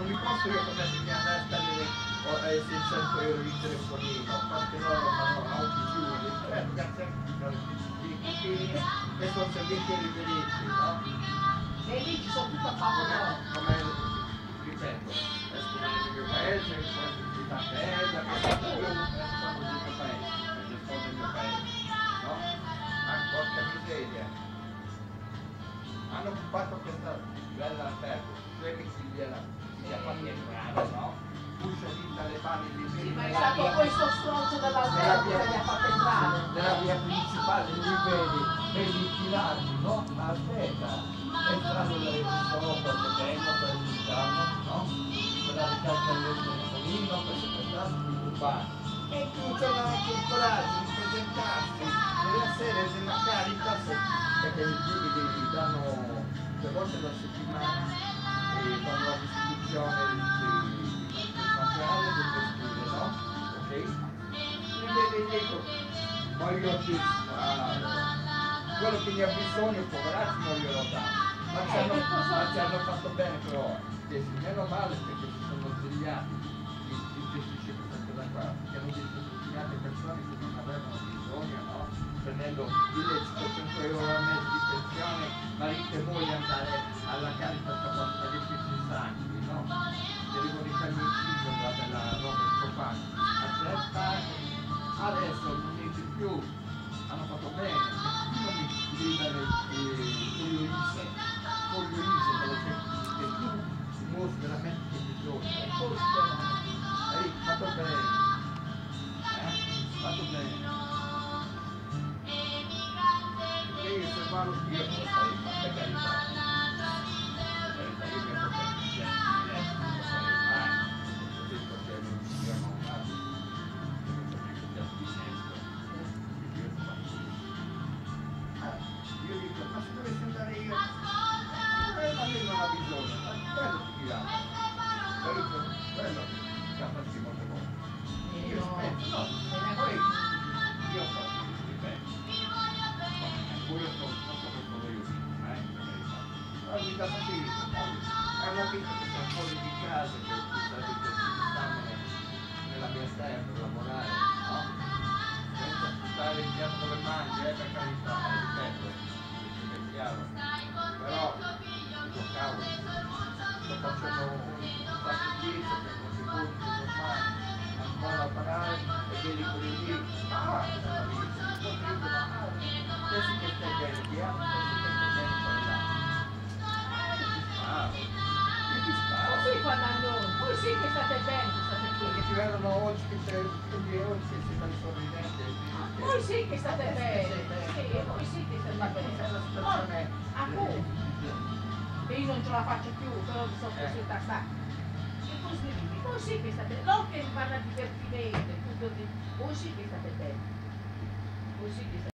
non mi posso io permettere di andare a spendere 600 euro di telefonino, quante loro fanno audizioni, grazie che sono servizi e diritti, no? E lì ci sono tutti a favore. Come ripeto, escono nel mio paese, in Italia, che sono nel mio paese, no? Ma porca miseria, hanno occupato questa bella albergo, credi che sia fatto entrare, no? Puncia di talebani lì. Sì, ma è stato questo stronzo dell'albergo che li ha fatto entrare. Nella via principale, lì vedi i filati, no? Aspetta, entrano le sopra, che vengono per l'interno, no? Per la ricarica del telefonino, per sequestrarsi di urbani. E tu c'è anche il coraggio di presentarsi nella sede della Caritas, perché gli danno 2 volte alla settimana e fanno la distribuzione di materiale del vestire, no? Ok? Mi vede dietro, ma io ti quello che ne ha bisogno, poveracci, non glielo dà. Ma ci hanno fatto bene però, che meno male perché si sono svegliati di gestisce questa cosa qua, che hanno determinate persone che non avevano bisogno, no? Prendendo illecito 100 euro al mese di pensione, marito e moglie andare alla carica per pagare i sangue, no? Derivano i femminicidi della roba scopante. Adesso non dice più, hanno fatto bene, non mi devi dare con l'Uise, che tu dimostri veramente che bisogna, e poi hai fatto bene, fatto bene. Perché io se vado io non lo farei, ma per carità, io mi ho fatto io dico, ma se dovessi andare io, ma lui non ha bisogno, ma quello ti dirà, quello ci ha fatto molte volte. Io spento, no, poi io faccio, ripeto, poi io non so che cosa io dico, la vita così, è una vita che sta fuori di casa, che sta nella mia terra per lavorare, no? Senza stare in piano dove mangi, per carità, ripeto, è chiaro. Però, dico, cavolo, sto facendo un sacrificio per contributi normali, ancora a pagare e vedi quelli lì, questa vita, pensi che stai bene, chi ha, pensi che stai bene per là. Io ti sparo. Così quando voi sì che state bene, state Perché qui. ti vedono oggi che oggi si sta sorridente. Voi sì che state bene, sì, voi sì che state bene. La situazione Appunto, che io non ce la faccio più, però mi sono costretta a stare. E così, voi sì che state bene, non che parla divertimento, tutto voi sì che state bene. Voi sì che state